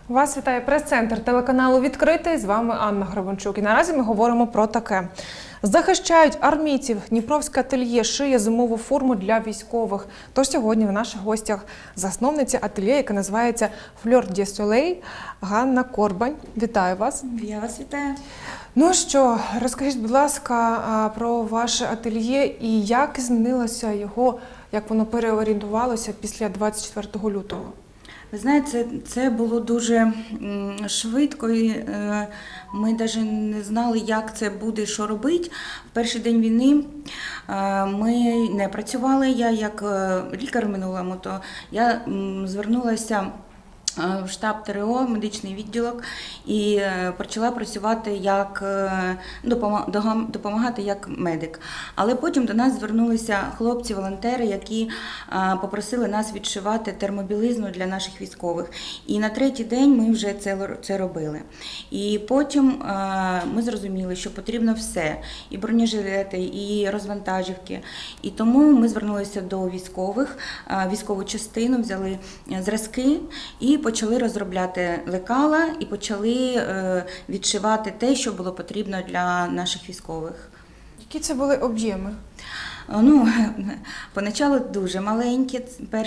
Вас вітає прес-центр телеканалу «Відкритий». З вами Анна Гребенчук. І наразі ми говоримо про таке. Захищають армійців. Дніпровське ательє шиє зимову форму для військових. Тож сьогодні в наших гостях засновниця ательє, яка називається «Fleur de Soleil» Ганна Корбань. Вітаю вас. Я вас вітаю. Ну що, розкажіть, будь ласка, про ваше ательє і як змінилося його, як воно переорієнтувалося після 24 лютого? Ви знаєте, це було дуже швидко, і ми навіть не знали, як це буде, що робити. В перший день війни ми не працювали. Я як лікар в минулому, то я звернулася в штаб ТРО, медичний відділок, і почала працювати як допомагати як медик. Але потім до нас звернулися хлопці-волонтери, які попросили нас відшивати термобілизну для наших військових. І на третій день ми вже це робили. І потім ми зрозуміли, що потрібно все: і бронежилети, і розвантажівки. І тому ми звернулися до військових, військову частину, взяли зразки і почали розробляти лекала і почали відшивати те, що було потрібно для наших військових. Які це були об'єми? Ну, поначалу дуже маленькі.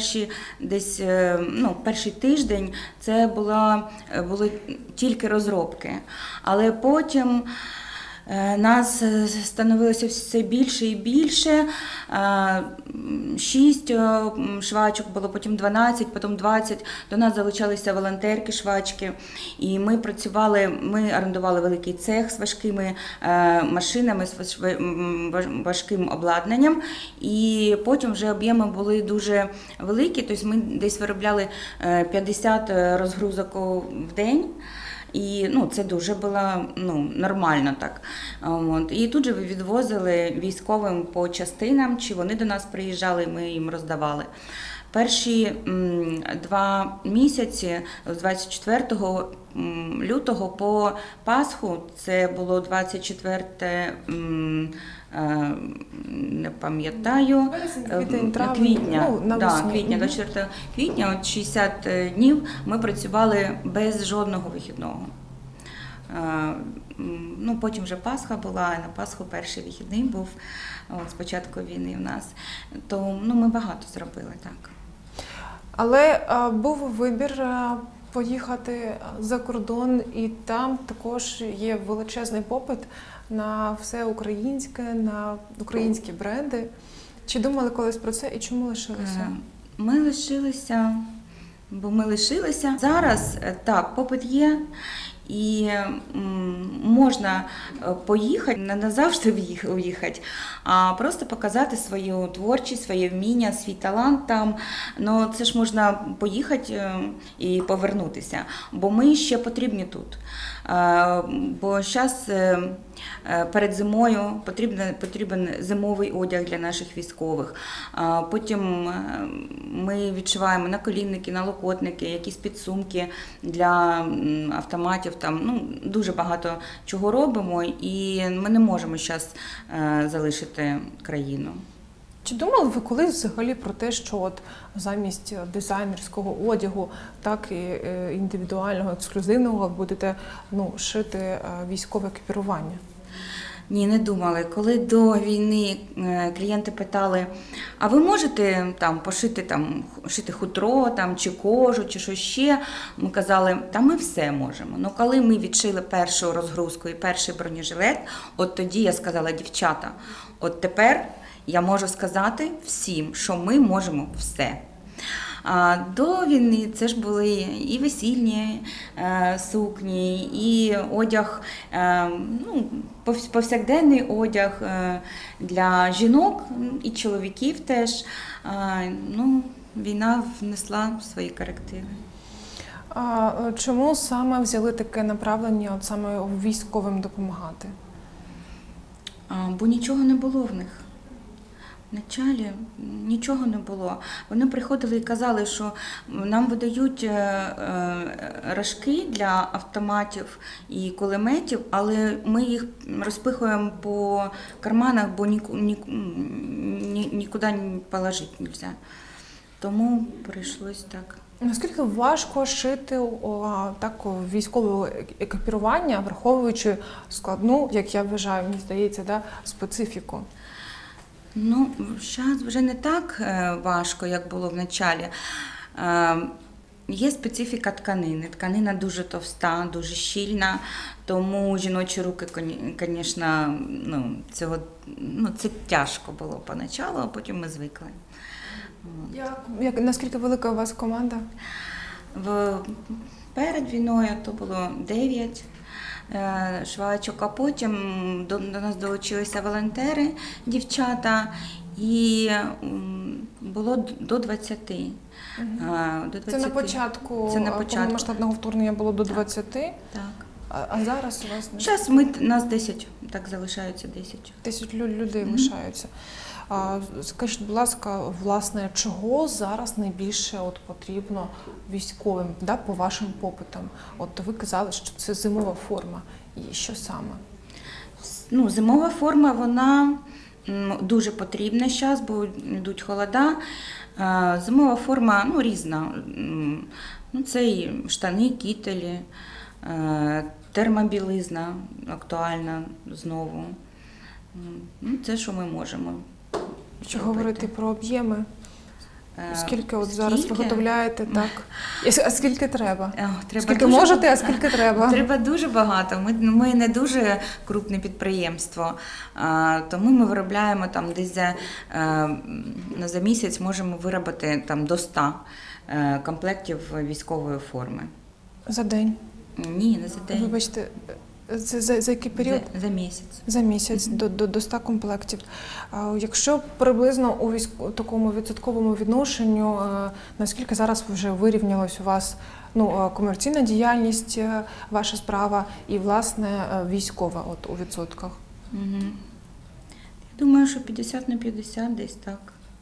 Перший тиждень це були тільки розробки, але потім нас становилося все більше і більше. 6 швачок було, потім 12, потім 20. До нас залучалися волонтерки-швачки. І ми працювали, ми орендували великий цех з важкими машинами, з важким обладнанням. І потім вже об'єми були дуже великі. Тобто ми десь виробляли 50 розгрузок в день. І це дуже було нормально так. І тут же відвозили військовим по частинам, чи вони до нас приїжджали, ми їм роздавали. Перші 2 місяці, з 24 лютого по Пасху, це було 24, не пам'ятаю, квітня, 24 квітня, от 60 днів ми працювали без жодного вихідного. Потім вже Пасха була, і на Пасху перший вихідний був з початку війни в нас. То ми багато зробили, так. Але був вибір поїхати за кордон, і там також є величезний попит на все українське, на українські бренди. Чи думали колись про це і чому лишилися? Ми лишилися, бо ми лишилися. Зараз, так, попит є. І можна поїхати, не назавжди уїхати, а просто показати свою творчість, своє вміння, свій талант там. Ну, це ж можна поїхати і повернутися, бо ми ще потрібні тут. Бо зараз перед зимою потрібен зимовий одяг для наших військових. Потім ми відшиваємо наколінники, налокотники, якісь підсумки для автоматів. Там дуже багато чого робимо, і ми не можемо зараз залишити країну. Чи думали ви колись взагалі про те, що замість дизайнерського одягу, так і індивідуального, ексклюзивного будете шити військове екіпірування? Ні, не думали. Коли до війни клієнти питали, а ви можете шити хутро, чи кожу, чи що ще, ми казали, ми все можемо. Ну, коли ми відшили першу розгрузку і перший бронежилет, от тоді я сказала, дівчата, от тепер я можу сказати всім, що ми можемо все. До війни це ж були і весільні сукні, і одяг, повсякденний одяг для жінок і чоловіків теж. Війна внесла свої корективи. А чому саме взяли таке направлення, саме військовим допомагати? Бо нічого не було в них. Вначалі нічого не було. Вони приходили і казали, що нам видають рожки для автоматів і кулеметів, але ми їх розпихуємо по карманах, бо нікуди не положити не можна. Тому прийшлось так. Наскільки важко шити так військове екіпірування, враховуючи складну, як я вважаю, мені здається, да, специфіку? Ну, зараз вже не так важко, як було в началі. Є специфіка тканини. Тканина дуже товста, дуже щільна, тому жіночі руки, звісно, це тяжко було поначалу, а потім ми звикли. Наскільки велика у вас команда? Перед війною то було 9 швачок, а потім до нас долучилися волонтери, дівчата, і було до 20. Це на початку повномасштабного вторгнення було до 20? Так. А зараз у вас? Зараз нас 10, так залишаються 10. 10 людей лишаються. Скажіть, будь ласка, власне, чого зараз найбільше потрібно військовим, да, по вашим попитам? Ви казали, що це зимова форма. І що саме? Зимова форма, вона дуже потрібна зараз, бо йдуть холода. Зимова форма різна. Це і штани, кітелі, термобілизна актуальна знову. Це, що ми можемо. Що говорити про об'єми? Скільки зараз виготовляєте, так? А скільки треба? Скільки можете, а скільки треба? Треба дуже багато. Ми не дуже крупне підприємство, тому ми виробляємо десь за місяць можемо виробити до 100 комплектів військової форми. За день? Ні, не за день. Вибачте, це за який період? За місяць. За місяць, до 100 комплектів. Якщо приблизно у такому відсотковому відношенню, наскільки зараз вже вирівнялась у вас комерційна діяльність, ваша справа і, власне, військова у відсотках? Я думаю, що 50/50 десь так.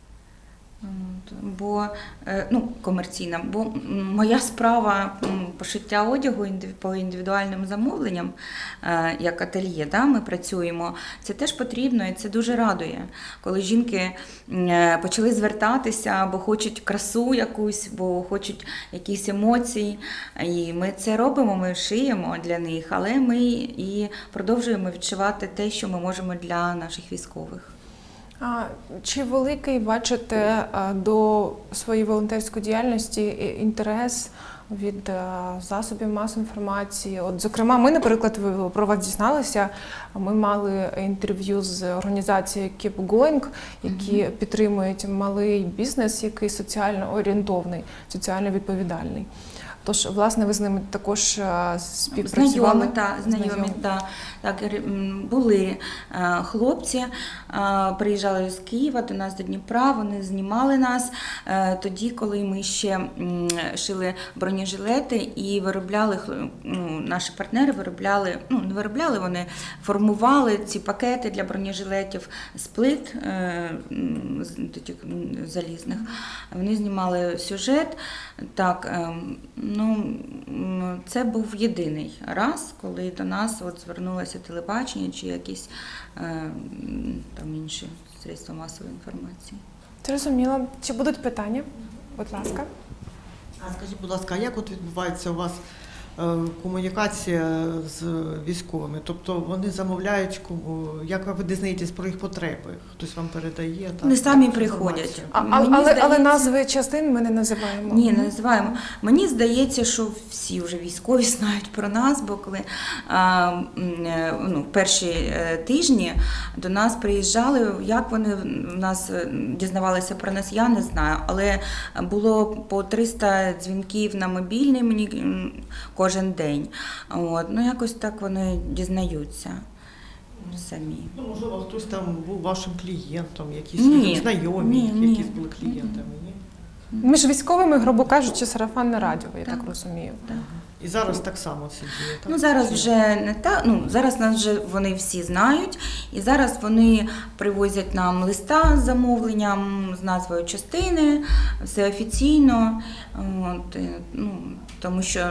Бо комерційна, бо моя справа пошиття одягу по індивідуальним замовленням, як ательє, ми працюємо, це теж потрібно і це дуже радує. Коли жінки почали звертатися, бо хочуть красу якусь, бо хочуть якісь емоції, і ми це робимо, ми шиємо для них, але ми і продовжуємо відшивати те, що ми можемо для наших військових. Чи великий бачите до своєї волонтерської діяльності інтерес від засобів масової інформації? Зокрема, ми, наприклад, про вас дізналися, ми мали інтерв'ю з організацією Keep Going, які підтримують малий бізнес, який соціально орієнтовний, соціально відповідальний. Тож, власне, ви з ними також співпрацювали? Знайомі, так. Були хлопці, приїжджали з Києва до нас, до Дніпра, вони знімали нас тоді, коли ми ще шили бронежилети і виробляли, наші партнери вони формували ці пакети для бронежилетів з плит залізних. Вони знімали сюжет, так. Це був єдиний раз, коли до нас звернулося телебачення чи якісь інші средства масової інформації. Зрозуміло. Чи будуть питання? Будь ласка. Скажіть, будь ласка, як відбувається у вас комунікація з військовими? Тобто вони замовляють, як ви дізнаєтесь про їх потреби? Хтось вам передає? Вони самі приходять. Але назви частин ми не називаємо. Ні, не називаємо. Мені здається, що всі вже військові знають про нас, бо коли перші тижні до нас приїжджали, як вони в нас дізнавалися про нас, я не знаю. Але було по 300 дзвінків на мобільний мені кожен день. Якось так вони дізнаються самі. Можливо, хтось там був вашим клієнтом, якісь знайомі, якісь були клієнтами, ні? Між військовими, грубо кажучи, сарафанне радіо, я так розумію. Так. І зараз так само це діє, так? Зараз вже не так. Зараз нас вже вони всі знають, і зараз вони привозять нам листа з замовленням, з назвою частини, все офіційно, тому що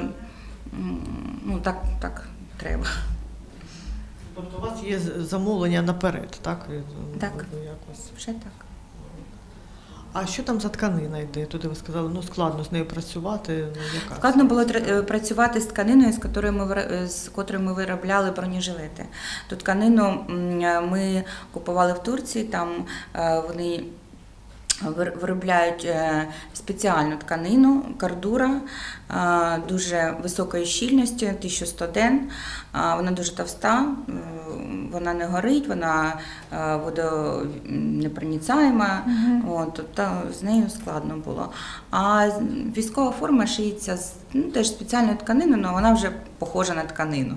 так треба. Тобто у вас є замовлення наперед, так? Так, вже так. А що там за тканина йде? Туди ви сказали, ну складно з нею працювати. Ну, яка? Складно було працювати з тканиною, з котрою ми виробляли бронежилети. Ту тканину ми купували в Турції, там вони виробляють спеціальну тканину, кордура, дуже високої щільності, 1100 ден. Вона дуже товста, вона не горить, вона водонепроницаєма, тобто з нею складно було. А військова форма шиється з теж спеціальною тканиною, але вона вже похожа на тканину.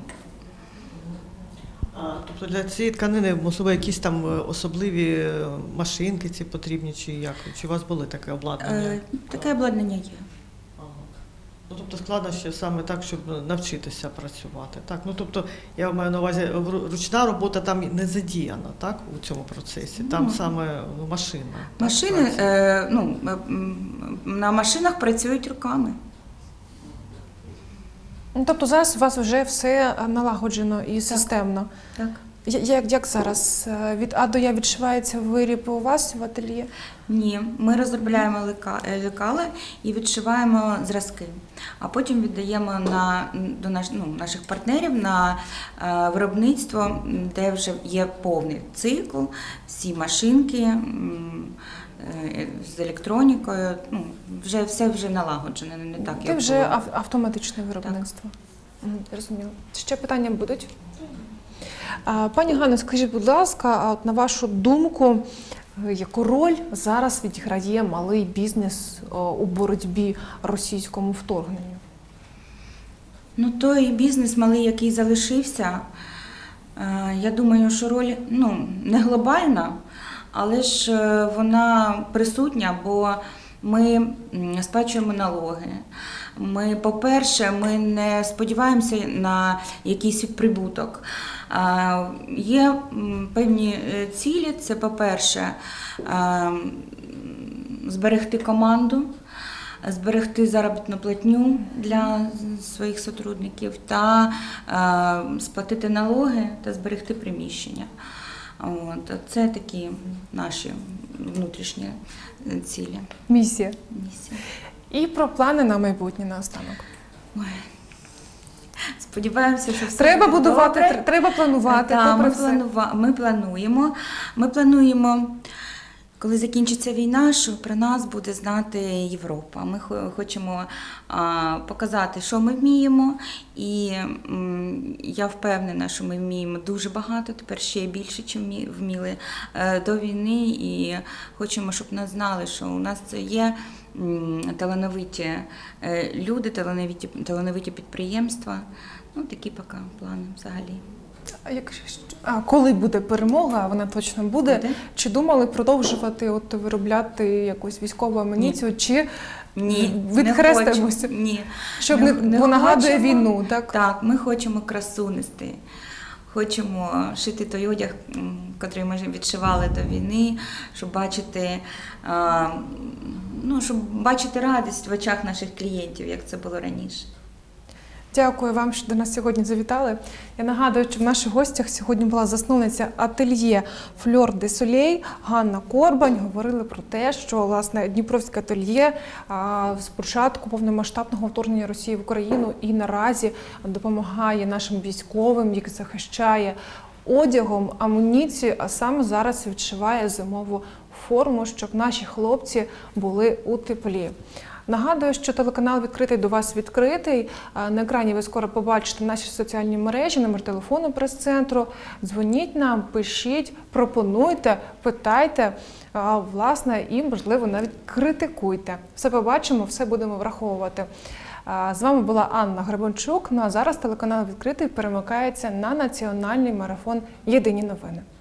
Тобто для цієї тканини, можливо, якісь там особливі машинки ці потрібні, чи як? Чи у вас були таке обладнання? Таке обладнання є. Ну, тобто складно ще саме так, щоб навчитися працювати. Так? Ну, тобто, я маю на увазі, ручна робота там не задіяна, так, у цьому процесі? Там саме машина. Машини, на машинах працюють руками. Тобто зараз у вас вже все налагоджено і системно. Так. Як зараз? Від А до Я відшивається виріб у вас в ательє? Ні, ми розробляємо лекали і відшиваємо зразки, а потім віддаємо до наших партнерів на виробництво, де вже є повний цикл, всі машинки з електронікою, все вже налагоджено, не так, Це як вже було. автоматичне виробництво. Розуміло. Ще питання будуть? Пані Ганно, скажіть, будь ласка, от на вашу думку, яку роль зараз відіграє малий бізнес у боротьбі російському вторгненню? Той бізнес малий, який залишився, я думаю, що роль не глобальна, але ж вона присутня, бо ми сплачуємо налоги. По-перше, ми не сподіваємося на якийсь прибуток. Є певні цілі, це, по-перше, зберегти команду, зберегти заробітну платню для своїх сотрудників та сплатити налоги та зберегти приміщення. Це такі наші внутрішні цілі. Місія. І про плани на майбутнє наостанок. Сподіваємося, що все треба буде будувати, добре. треба планувати. Ми плануємо, коли закінчиться війна, що про нас буде знати Європа. Ми хочемо показати, що ми вміємо, і я впевнена, що ми вміємо дуже багато, тепер ще більше, ніж вміли до війни, і хочемо, щоб нас знали, що у нас є талановиті люди, талановиті підприємства. Такі поки плани взагалі. Коли буде перемога, вона точно буде. Чи думали продовжувати виробляти якусь військову амуніцію, чи відхрестимося? Ні. Щоб не нагадує війну, так? Так, ми хочемо красу нести. Хочемо шити той одяг, який ми відшивали до війни, щоб бачити радість в очах наших клієнтів, як це було раніше. Дякую вам, що до нас сьогодні завітали. Я нагадую, що в наших гостях сьогодні була засновниця ательє Fleur de Soleil Ганна Корбань. Говорили про те, що, власне, Дніпровське ательє з початку повномасштабного вторгнення Росії в Україну і наразі допомагає нашим військовим, їх захищає одягом, амуніцією, а саме зараз відшиває зимову форму, щоб наші хлопці були у теплі. Нагадую, що телеканал «Відкритий» до вас відкритий. На екрані ви скоро побачите наші соціальні мережі, номер телефону прес-центру. Дзвоніть нам, пишіть, пропонуйте, питайте, власне, і, можливо, навіть критикуйте. Все побачимо, все будемо враховувати. З вами була Анна Гребенчук. Ну а зараз телеканал «Відкритий» перемикається на національний марафон «Єдині новини».